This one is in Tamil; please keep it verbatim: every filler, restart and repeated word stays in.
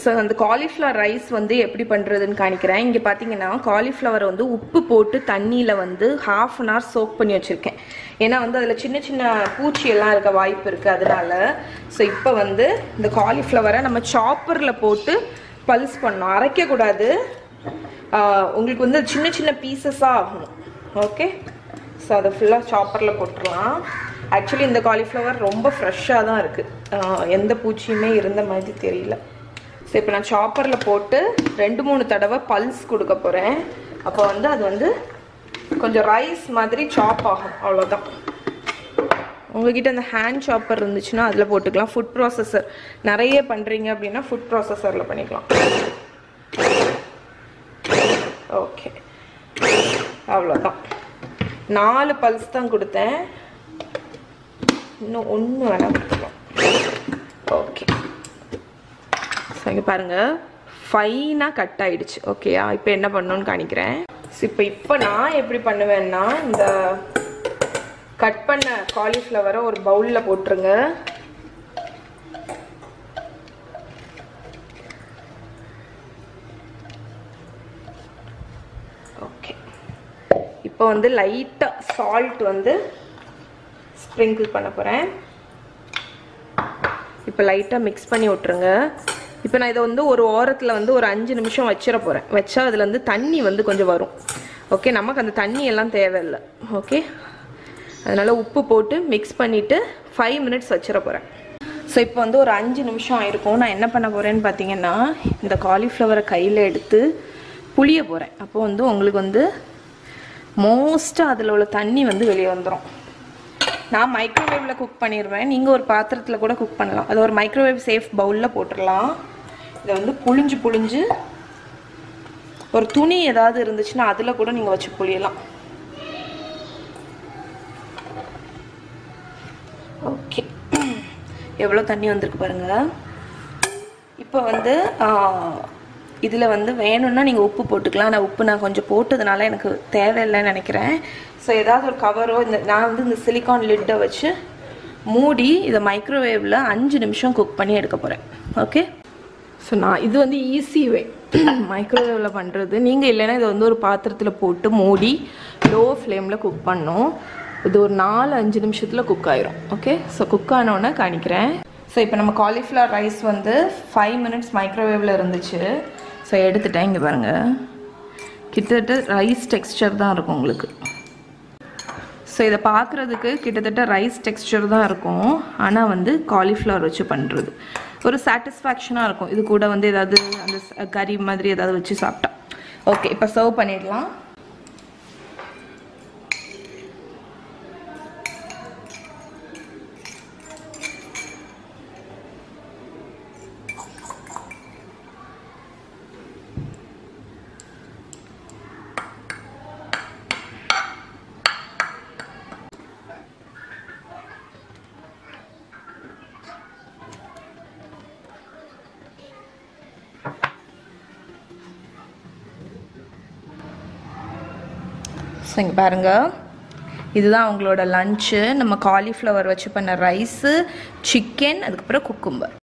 ஸோ அந்த காலிஃப்ளவர் ரைஸ் வந்து எப்படி பண்ணுறதுன்னு காணிக்கிறேன். இங்கே பார்த்தீங்கன்னா காலிஃப்ளவரை வந்து உப்பு போட்டு தண்ணியில் வந்து ஹாஃப் அன் ஹவர் சோக் பண்ணி வச்சுருக்கேன். ஏன்னா வந்து அதில் சின்ன சின்ன பூச்சியெல்லாம் இருக்க வாய்ப்பு இருக்குது அதனால. ஸோ இப்போ வந்து இந்த காலிஃப்ளவரை நம்ம சாப்பரில் போட்டு பல்ஸ் பண்ணணும், அரைக்கக்கூடாது. உங்களுக்கு வந்து சின்ன சின்ன பீசஸாக ஆகணும். ஓகே, ஸோ அதை ஃபுல்லாக சாப்பரில் போட்டுடலாம். ஆக்சுவலி இந்த காலிஃப்ளவர் ரொம்ப ஃப்ரெஷ்ஷாக தான் இருக்குது, எந்த பூச்சியுமே இருந்த மாதிரி தெரியல. ஸோ இப்போ நான் சாப்பரில் போட்டு ரெண்டு மூணு தடவை பல்ஸ் கொடுக்க போகிறேன். அப்போ வந்து அது வந்து கொஞ்சம் ரைஸ் மாதிரி சாப் ஆகும், அவ்வளோதான். உங்ககிட்ட அந்த ஹேண்ட் சாப்பர் இருந்துச்சுன்னா அதில் போட்டுக்கலாம். ஃபுட் ப்ராசஸர் நிறைய பண்ணுறீங்க அப்படின்னா ஃபுட் ப்ராசஸரில் பண்ணிக்கலாம். ஓகே, அவ்வளோதான். நாலு பல்ஸ் தான் கொடுத்தேன், இன்னும் ஒன்று வேணால் கொடுத்துக்கலாம். ஓகே, ஸோ இங்கே பாருங்கள் ஃபைனாக கட் ஆகிடுச்சு. ஓகேயா, இப்போ என்ன பண்ணணும்னு காணிக்கிறேன். ஸோ இப்போ இப்போ நான் எப்படி பண்ணுவேன்னா, இந்த கட் பண்ண காலிஃப்ளவரை ஒரு பவுலில் போட்டுருங்க. ஓகே, இப்போ வந்து லைட்டாக சால்ட் வந்து ஸ்ப்ரிங்கிள் பண்ண போகிறேன். இப்போ லைட்டாக மிக்ஸ் பண்ணி விட்டுருங்க. இப்போ நான் இதை வந்து ஒரு ஓரத்தில் வந்து ஒரு அஞ்சு நிமிஷம் வச்சிட போகிறேன். வச்சா அதில் வந்து தண்ணி வந்து கொஞ்சம் வரும். ஓகே, நமக்கு அந்த தண்ணி எல்லாம் தேவையில்லை. ஓகே, அதனால் உப்பு போட்டு மிக்ஸ் பண்ணிவிட்டு ஃபைவ் மினிட்ஸ் வச்சிட போகிறேன். ஸோ இப்போ வந்து ஒரு அஞ்சு நிமிஷம் ஆயிருக்கும். நான் என்ன பண்ண போகிறேன்னு பார்த்தீங்கன்னா, இந்த காலிஃப்ளவரை கையில் எடுத்து புளிய போகிறேன். அப்போ வந்து உங்களுக்கு வந்து மோஸ்ட்டாக அதில் உள்ள தண்ணி வந்து வெளியே வந்துடும். நான் மைக்ரோவேவில் குக் பண்ணிடுவேன், நீங்கள் ஒரு பாத்திரத்தில் கூட குக் பண்ணலாம். அதை ஒரு மைக்ரோவேவ் சேஃப் பவுலில் போட்டுடலாம். இதை வந்து புளிஞ்சு புளிஞ்சு ஒரு துணி ஏதாவது இருந்துச்சுன்னா அதில் கூட நீங்கள் வச்சு புளியலாம். ஓகே, எவ்வளோ தண்ணி வந்திருக்கு பாருங்கள். இப்போ வந்து இதில் வந்து வேணும்னா நீங்கள் உப்பு போட்டுக்கலாம். நான் உப்பு நான் கொஞ்சம் போட்டதுனால எனக்கு தேவையில்லைன்னு நினைக்கிறேன். ஸோ ஏதாவது ஒரு கவரோ, இந்த நான் வந்து இந்த சிலிக்கான் லிட்டை வச்சு மூடி இதை மைக்ரோவேவில் அஞ்சு நிமிஷம் குக் பண்ணி எடுக்க போகிறேன். ஓகே, ஸோ நான் இது வந்து ஈஸி வே மைக்ரோவேவில் பண்ணுறது. நீங்கள் இல்லைன்னா இதை வந்து ஒரு பாத்திரத்தில் போட்டு மூடி லோ ஃப்ளேமில் குக் பண்ணணும். இது ஒரு நாலு அஞ்சு நிமிஷத்தில் குக் ஆயிரும். ஓகே, ஸோ குக் ஆனோன்னே காணிக்கிறேன். ஸோ இப்போ நம்ம காலிஃப்ளவர் ரைஸ் வந்து ஃபைவ் மினிட்ஸ் மைக்ரோவேவில் இருந்துச்சு. ஸோ எடுத்துட்டேன். இங்கே பாருங்கள், கிட்டத்தட்ட ரைஸ் டெக்ஸ்டர் தான் இருக்கும் உங்களுக்கு. ஸோ இதை பார்க்குறதுக்கு கிட்டத்தட்ட ரைஸ் டெக்ஸ்டர் தான் இருக்கும். ஆனால் வந்து காலிஃப்ளவர் வச்சு பண்ணுறது ஒரு சாட்டிஸ்ஃபேக்ஷனாக இருக்கும். இது கூட வந்து ஏதாவது அந்த கறி மாதிரி ஏதாவது வச்சு சாப்பிட்டா. ஓகே, இப்போ சர்வ் பண்ணிடலாம். ஸோ இங்கே பாருங்கள், இதுதான் அவங்களோட லஞ்சு. நம்ம காலிஃப்ளவர் வச்சு பண்ண ரைஸு, சிக்கன், அதுக்கப்புறம் குக்கும்பர்.